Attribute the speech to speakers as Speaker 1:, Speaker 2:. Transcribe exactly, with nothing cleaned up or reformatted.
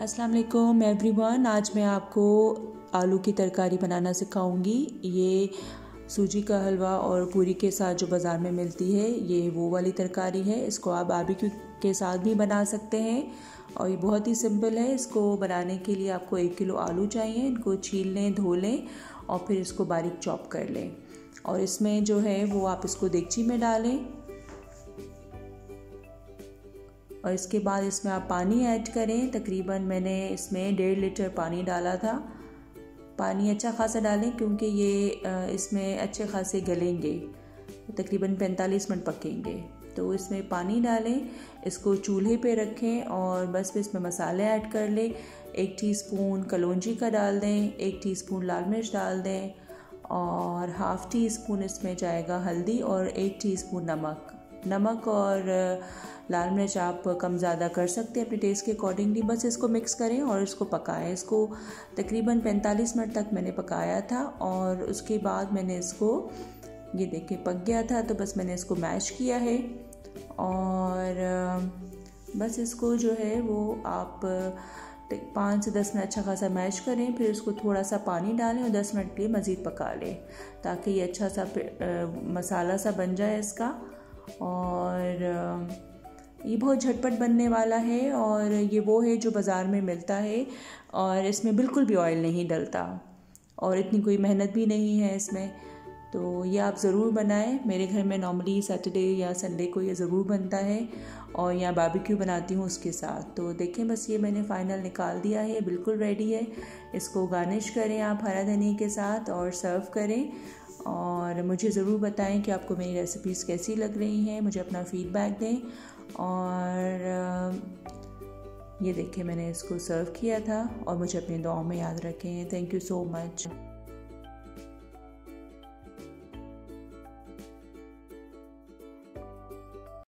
Speaker 1: अस्सलाम वालेकुम एवरीवन। आज मैं आपको आलू की तरकारी बनाना सिखाऊंगी। ये सूजी का हलवा और पूरी के साथ जो बाज़ार में मिलती है, ये वो वाली तरकारी है। इसको आप बारबेक्यू के साथ भी बना सकते हैं और ये बहुत ही सिंपल है। इसको बनाने के लिए आपको एक किलो आलू चाहिए। इनको छील लें, धो लें और फिर इसको बारीक चॉप कर लें। और इसमें जो है वो आप इसको देगची में डालें और इसके बाद इसमें आप पानी ऐड करें। तकरीबन मैंने इसमें डेढ़ लीटर पानी डाला था। पानी अच्छा खासा डालें क्योंकि ये इसमें अच्छे खासे गलेंगे, तकरीबन पैंतालीस मिनट पकेंगे। तो इसमें पानी डालें, इसको चूल्हे पे रखें और बस फिर इसमें मसाले ऐड कर लें। एक टीस्पून कलौंजी का डाल दें, एक टीस्पून लाल मिर्च डाल दें और हाफ़ टी स्पून इसमें जाएगा हल्दी और एक टीस्पून नमक। नमक और लाल मिर्च आप कम ज़्यादा कर सकते हैं अपने टेस्ट के अकॉर्डिंगली। बस इसको मिक्स करें और इसको पकाएं। इसको तकरीबन पैंतालीस मिनट तक मैंने पकाया था और उसके बाद मैंने इसको, ये देखें पक गया था, तो बस मैंने इसको मैश किया है और बस इसको जो है वो आप पाँच से दस मिनट अच्छा खासा मैश करें। फिर इसको थोड़ा सा पानी डालें और दस मिनट के लिए मज़ीद पका लें ताकि ये अच्छा सा मसाला सा बन जाए इसका। और ये बहुत झटपट बनने वाला है और ये वो है जो बाज़ार में मिलता है और इसमें बिल्कुल भी ऑयल नहीं डलता और इतनी कोई मेहनत भी नहीं है इसमें। तो ये आप ज़रूर बनाएं। मेरे घर में नॉर्मली सैटरडे या संडे को ये ज़रूर बनता है और यहाँ बारबेक्यू बनाती हूँ उसके साथ। तो देखें बस ये मैंने फ़ाइनल निकाल दिया है, बिल्कुल रेडी है। इसको गार्निश करें आप हरा धनिया के साथ और सर्व करें। और मुझे ज़रूर बताएं कि आपको मेरी रेसिपीज़ कैसी लग रही हैं, मुझे अपना फ़ीडबैक दें। और ये देखें मैंने इसको सर्व किया था और मुझे अपनी दुआओं में याद रखें। Thank you so much.